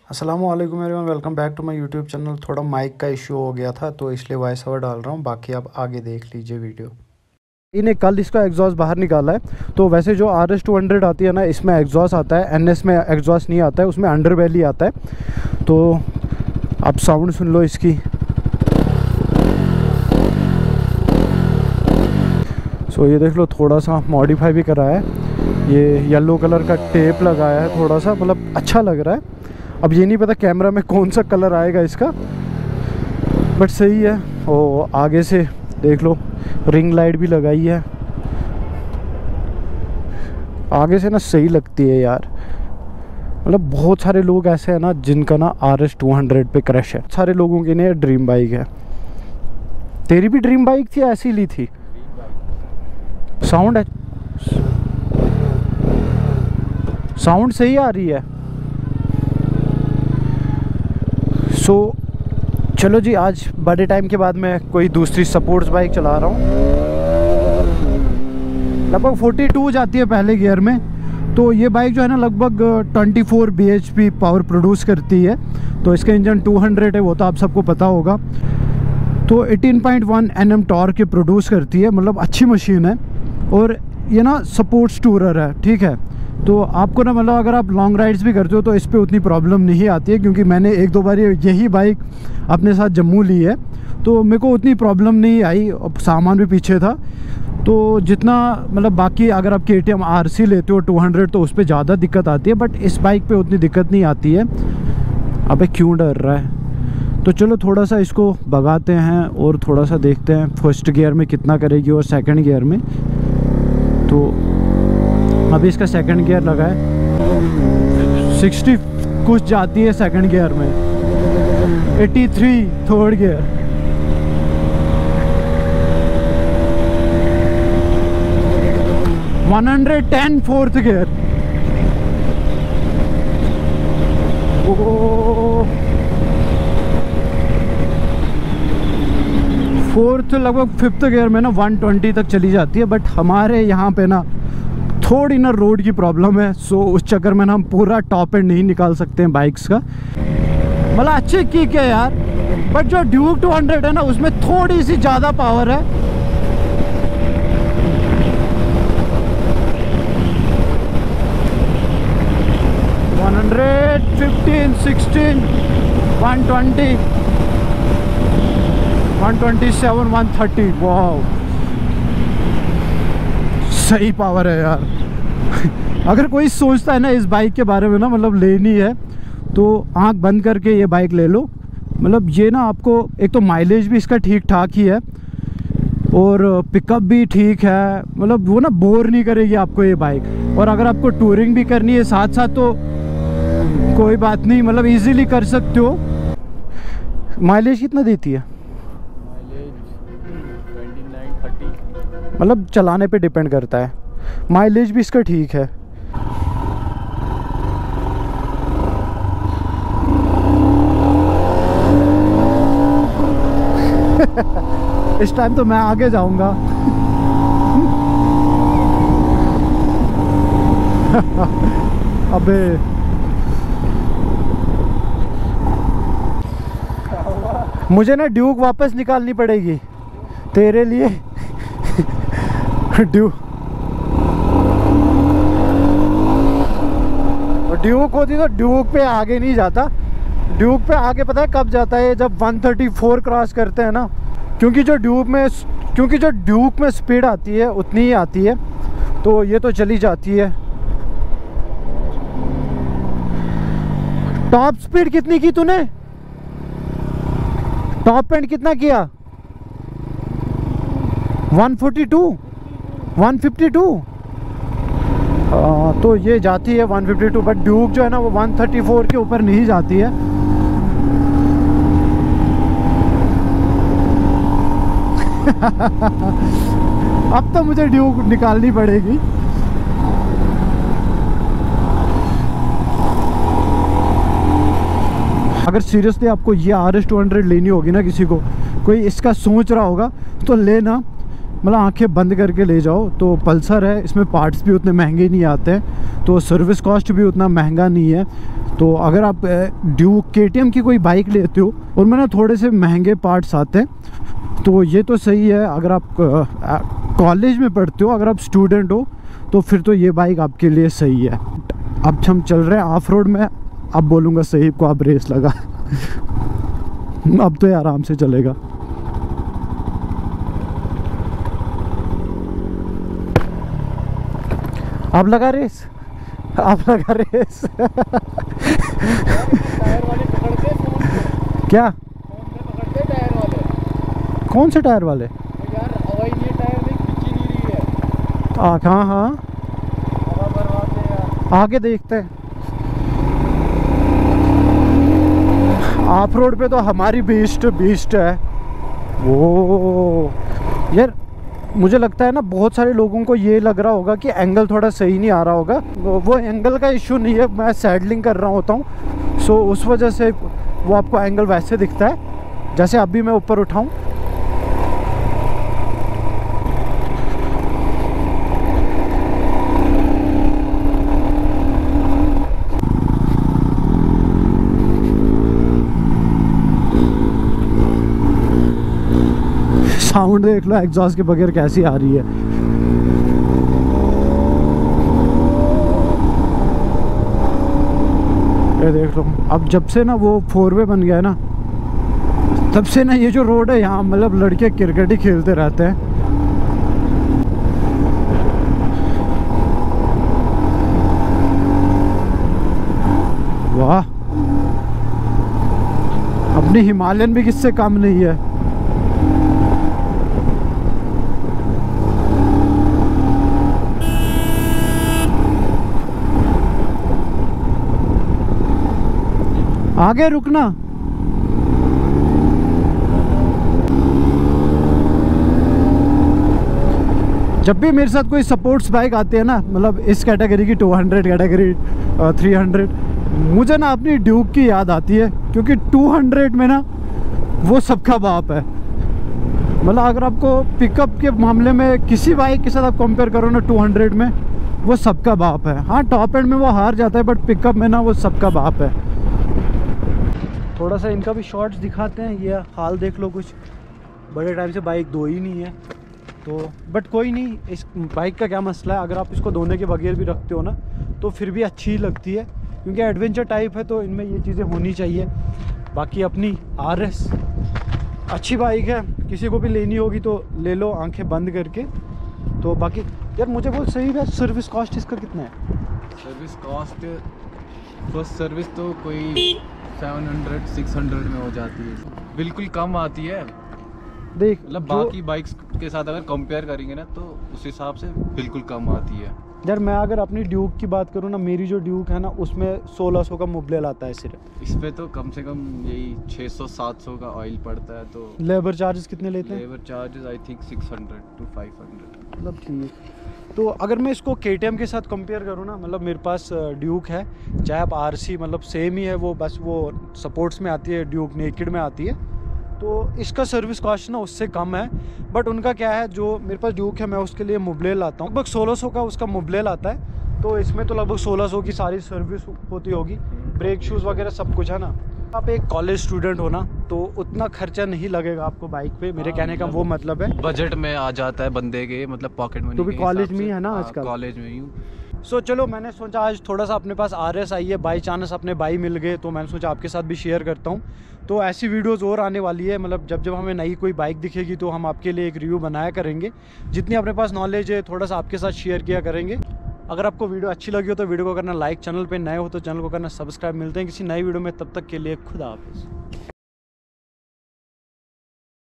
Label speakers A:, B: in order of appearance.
A: अस्सलामुअलैकुम everyone, welcome back to my YouTube channel. थोड़ा mike का इशू हो गया था तो इसलिए वॉइस ओवर डाल रहा हूँ। बाकी आप आगे देख लीजिए वीडियो। इन्हें कल इसका एग्जॉस्ट बाहर निकाला है। तो वैसे जो RS 200 आती है ना, इसमें एग्जॉस्ट आता है, NS में एग्जॉस्ट नहीं आता है, उसमें अंडरबेली आता है। तो आप साउंड सुन लो इसकी। सो ये देख लो, थोड़ा सा मॉडिफाई भी करा है। ये येलो कलर का टेप लगाया है, थोड़ा सा मतलब अच्छा लग रहा है। अब ये नहीं पता कैमरा में कौन सा कलर आएगा इसका, बट सही है। और आगे से देख लो, रिंग लाइट भी लगाई है आगे से ना, सही लगती है यार। मतलब बहुत सारे लोग ऐसे हैं ना जिनका ना RS 200 पे क्रश है। सारे लोगों की ने ड्रीम बाइक है। तेरी भी ड्रीम बाइक थी, ऐसी ली थी? साउंड है, साउंड सही आ रही है। सो चलो जी, आज बड़े टाइम के बाद मैं कोई दूसरी स्पोर्ट्स बाइक चला रहा हूँ। लगभग 42 जाती है पहले गियर में। तो ये बाइक जो है ना, लगभग 24 bhp पावर प्रोड्यूस करती है। तो इसका इंजन 200 है, वो तो आप सबको पता होगा। तो 18.1 Nm टॉर्क के प्रोड्यूस करती है, मतलब अच्छी मशीन है। और ये ना स्पोर्ट्स टूरर है, ठीक है। तो आपको ना मतलब अगर आप लॉन्ग राइड्स भी करते हो तो इस पे उतनी प्रॉब्लम नहीं आती है, क्योंकि मैंने एक दो बार यही बाइक अपने साथ जम्मू ली है, तो मेरे को उतनी प्रॉब्लम नहीं आई। सामान भी पीछे था। तो जितना मतलब बाकी अगर आप KTM RC लेते हो 200 तो उस पर ज़्यादा दिक्कत आती है, बट इस बाइक पे उतनी दिक्कत नहीं आती है। अबे क्यों डर रहा है? तो चलो थोड़ा सा इसको भगाते हैं और थोड़ा सा देखते हैं फर्स्ट गियर में कितना करेगी और सेकंड गियर में। तो अभी इसका सेकंड गियर लगा है, 60 कुछ जाती है सेकंड गियर में, 83 third gear, 110 fourth gear. Fourth लगभग फिफ्थ गियर में ना 120 तक चली जाती है। बट हमारे यहाँ पे ना थोड़ी ना रोड की प्रॉब्लम है, सो उस चक्कर में ना हम पूरा टॉप एंड नहीं निकाल सकते हैं बाइक्स का। मतलब अच्छी किक है यार, बट जो ड्यूक 200 है ना, उसमें थोड़ी सी ज़्यादा पावर है। $100, 15, 16, 120, 127, 130। वाह, सही पावर है यार। अगर कोई सोचता है ना इस बाइक के बारे में ना, मतलब लेनी है, तो आंख बंद करके ये बाइक ले लो। मतलब ये ना आपको एक तो माइलेज भी इसका ठीक ठाक ही है और पिकअप भी ठीक है। मतलब वो ना बोर नहीं करेगी आपको ये बाइक। और अगर आपको टूरिंग भी करनी है साथ साथ तो कोई बात नहीं, मतलब इजीली कर सकते हो। माइलेज कितना देती है?
B: माइलेज 29-30।
A: मतलब चलाने पे डिपेंड करता है। माइलेज भी इसका ठीक है। इस टाइम तो मैं आगे जाऊंगा। अबे मुझे ना ड्यूक वापस निकालनी पड़ेगी तेरे लिए। ड्यूक होती तो ड्यूक पे आगे नहीं जाता। ड्यूक पे आगे पता है कब जाता है? जब 134 क्रॉस करते हैं ना, क्योंकि जो ड्यूक में स्पीड आती है उतनी ही आती है, तो ये तो चली जाती है। टॉप स्पीड कितनी की तूने? टॉप एंड कितना किया? 142, 152। तो ये जाती है 152, बट ड्यूक जो है ना वो 134 के ऊपर नहीं जाती है। अब तो मुझे ड्यूक निकालनी पड़ेगी। अगर सीरियसली आपको ये RS 200 लेनी होगी ना, किसी को कोई इसका सोच रहा होगा तो लेना। मतलब आंखें बंद करके ले जाओ तो पल्सर है, इसमें पार्ट्स भी उतने महंगे नहीं आते हैं, तो सर्विस कॉस्ट भी उतना महंगा नहीं है। तो अगर आप ड्यूक KTM की कोई बाइक लेते हो उनमें ना थोड़े से महंगे पार्ट्स आते हैं, तो ये तो सही है। अगर आप कॉलेज में पढ़ते हो, अगर आप स्टूडेंट हो, तो फिर तो ये बाइक आपके लिए सही है। अब हम चल रहे हैं ऑफ रोड में। अब बोलूँगा सही को आप रेस लगा अब तो ये आराम से चलेगा। आप लगा रेस, आप लगा रेस क्या? कौन से टायर वाले?
B: यार हवाई ये टायर में खिंची नहीं रही है।
A: हाँ हाँ,
B: हवा भरवाते हैं यार।
A: आगे देखते हैं। ऑफ रोड पे तो हमारी बीस्ट है वो। यार मुझे लगता है ना बहुत सारे लोगों को ये लग रहा होगा कि एंगल थोड़ा सही नहीं आ रहा होगा। वो एंगल का इशू नहीं है, मैं सैडलिंग कर रहा होता हूँ, सो उस वजह से वो आपको एंगल वैसे दिखता है जैसे अभी मैं ऊपर उठाऊँ। साउंड देख लो एग्जॉस्ट के बगैर कैसी आ रही है। ये देख लो, अब जब से ना वो 4 वे बन गया है ना, तब से ना ये जो रोड है यहाँ मतलब लड़के क्रिकेट ही खेलते रहते हैं। वाह, अपनी हिमालयन भी किससे कम नहीं है। आगे रुकना। जब भी मेरे साथ कोई सपोर्ट्स बाइक आती है ना, मतलब इस कैटेगरी की 200 कैटेगरी 300, मुझे ना अपनी ड्यूक की याद आती है, क्योंकि 200 में ना वो सबका बाप है। मतलब अगर आपको पिकअप के मामले में किसी बाइक के साथ आप कंपेयर करो ना 200 में, वो सबका बाप है। हाँ टॉप एंड में वो हार जाता है, बट पिकअप में ना वो सबका बाप है। थोड़ा सा इनका भी शॉर्ट्स दिखाते हैं। ये हाल देख लो, कुछ बड़े टाइम से बाइक धोई ही नहीं है, तो बट कोई नहीं। इस बाइक का क्या मसला है, अगर आप इसको धोने के बगैर भी रखते हो ना तो फिर भी अच्छी लगती है, क्योंकि एडवेंचर टाइप है तो इनमें ये चीज़ें होनी चाहिए। बाकी अपनी RS अच्छी बाइक है, किसी को भी लेनी होगी तो ले लो आंखें बंद करके। तो बाकी यार मुझे बहुत सही है। सर्विस कॉस्ट इसका कितना है?
B: सर्विस कॉस्ट फर्स्ट सर्विस तो कोई 700-600 में हो जाती है, बिल्कुल कम आती है।
A: देख
B: मतलब बाकी बाइक्स के साथ अगर कंपेयर करेंगे ना तो उस हिसाब से बिल्कुल कम आती है।
A: यार मैं अगर अपनी ड्यूक की बात करूँ ना, मेरी जो ड्यूक है ना उसमें 1600 का मुबलेल आता है सिर्फ।
B: इस पे तो कम से कम यही 600-700 का ऑयल पड़ता है। तो
A: लेबर चार्जेस कितने लेते हैं?
B: Labour charges I think 600-500।
A: मतलब ठीक। तो अगर मैं इसको KTM के साथ कंपेयर करूँ ना, मतलब मेरे पास ड्यूक है, चाहे आप RC मतलब सेम ही है, वो बस वो सपोर्ट्स में आती है, ड्यूक नेकेड में आती है, तो इसका सर्विस कॉस्ट ना उससे कम है। बट उनका क्या है, जो मेरे पास ड्यूक है मैं उसके लिए मुबलेल लाता हूँ, लगभग 1600 का उसका मुबलेल आता है, तो इसमें तो लगभग 1600 की सारी सर्विस होती होगी, ब्रेक शूज़ वगैरह सब कुछ है ना। आप एक कॉलेज स्टूडेंट हो ना तो उतना खर्चा नहीं लगेगा आपको बाइक पे, मेरे कहने का वो मतलब है।
B: बजट में आ जाता है बंदे के, मतलब पॉकेट मनी।
A: तो भी कॉलेज में ही है ना आजकल?
B: कॉलेज में ही हूँ।
A: सो चलो मैंने सोचा आज थोड़ा सा अपने पास RS आई है, बाई चांस अपने भाई मिल गए, तो मैंने सोचा आपके साथ भी शेयर करता हूँ। तो ऐसी वीडियोस और आने वाली है, मतलब जब जब हमें नई कोई बाइक दिखेगी तो हम आपके लिए एक रिव्यू बनाया करेंगे। जितनी अपने पास नॉलेज है थोड़ा सा आपके साथ शेयर किया करेंगे। अगर आपको वीडियो अच्छी लगी हो तो वीडियो को करना लाइक, चैनल पे नए हो तो चैनल को करना सब्सक्राइब। मिलते हैं किसी नई वीडियो में, तब तक के लिए खुदा हाफिज़।